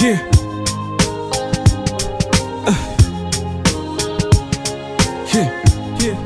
Yeah. Yeah.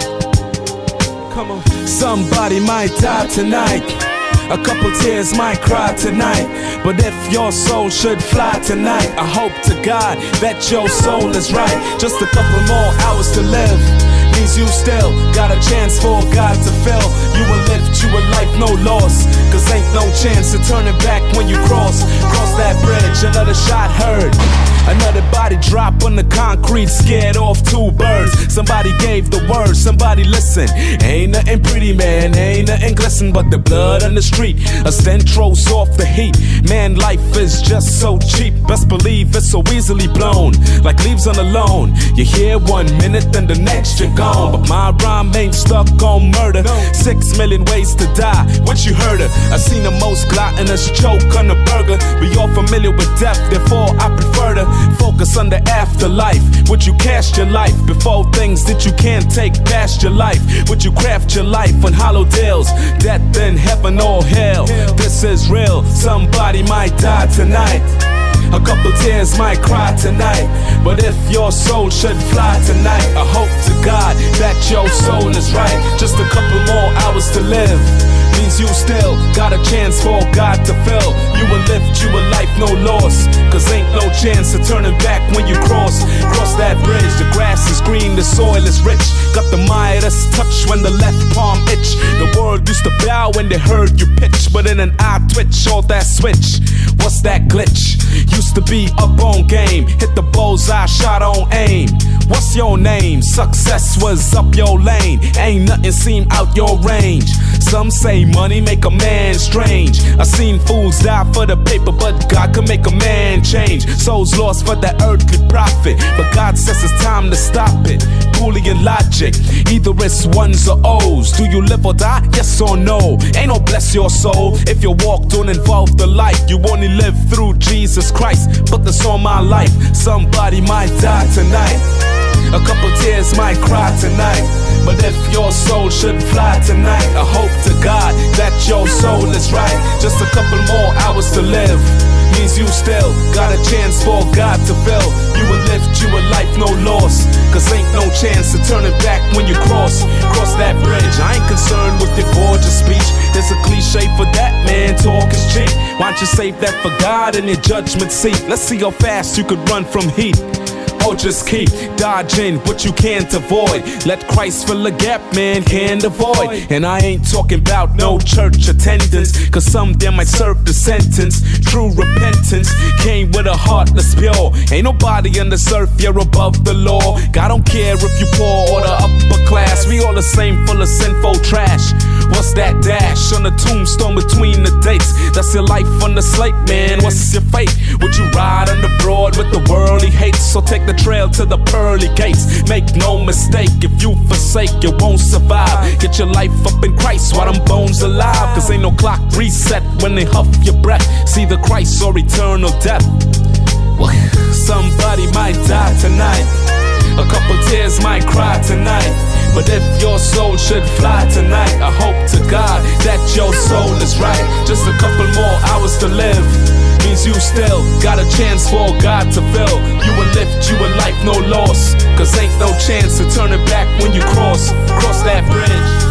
Come on. Somebody might die tonight. A couple tears might cry tonight. But if your soul should fly tonight, I hope to God that your soul is right. Just a couple more hours to live means you still got a chance for God to fill. You will lift you a life, no loss. Cause ain't no chance of turning back when you cross that bridge. Another shot heard, another body drop on the concrete, scared off two birds. Somebody gave the word, somebody listen. Ain't nothing pretty, man, ain't nothing glisten but the blood on the street. A stench throws off the heat. Man, life is just so cheap. Best believe it's so easily blown, like leaves on the lawn. You're here 1 minute, then the next you're gone. But my rhyme ain't stuck on murder. 6 million ways to die, what you heard of? I seen the most gluttonous choke on a burger. We all familiar with death, therefore I prefer to focus on the afterlife. Would you cast your life before things that you can't take past your life? Would you craft your life on hollow deals? Death in heaven or hell, this is real. Somebody might die tonight. A couple tears might cry tonight. But if your soul should fly tonight, I hope to God that your soul is right. Just a couple more hours to live means you still got a chance for God to fill. You will lift you a life, no loss. Cause ain't no chance of turning back when you cross that bridge. The grass is green, the soil is rich. Got the Midas touch when the left palm itch. The world used to bow when they heard you pitch, but in an eye twitch, all that switch. What's that glitch? Used to be up on game, hit the bullseye, shot on aim. What's your name? Success was up your lane. Ain't nothing seem out your range. Some say money make a man strange. I seen fools die for the paper, but God can make a man change. Souls lost for the earthly profit, but God says it's time to stop it. Boolean logic, either it's ones or O's. Do you live or die? Yes or no? Ain't no bless your soul if your walk don't involve the light. You only live through Jesus Christ. Put this on my life. Somebody might die tonight. A couple tears might cry tonight. But if your soul should fly tonight, I hope to God that your soul is right. Just a couple more hours to live means you still got a chance for God to fill. You will lift you a life, no loss. Cause ain't no chance of turning back when you cross that bridge. I ain't concerned with your gorgeous speech. There's a cliche for that, man, talk is cheap. Why don't you save that for God in your judgment seat? Let's see how fast you could run from heat. Or just keep dodging what you can't avoid. Let Christ fill the gap, man, can't avoid. And I ain't talking about no church attendance, cause some there might serve the sentence. True repentance came with a heart that's pure. Ain't nobody on this earth, you're above the law. God don't care if you poor or the upper class. We all the same, full of sinful trash. What's that dash on the tombstone between the dates? That's your life on the slate, man, what's your fate? Would you ride on the broad with the world he hates? So take the trail to the pearly gates. Make no mistake, if you forsake, you won't survive. Get your life up in Christ while them bones alive. Cause ain't no clock reset when they huff your breath. See the Christ or eternal death. Somebody might die tonight. A couple tears might cry tonight. But if your soul should fly tonight, I hope to God that your soul is right. Just a couple more hours to live means you still got a chance for God to fill. You will lift you a life, no loss. Cause ain't no chance of turning back when you cross that bridge.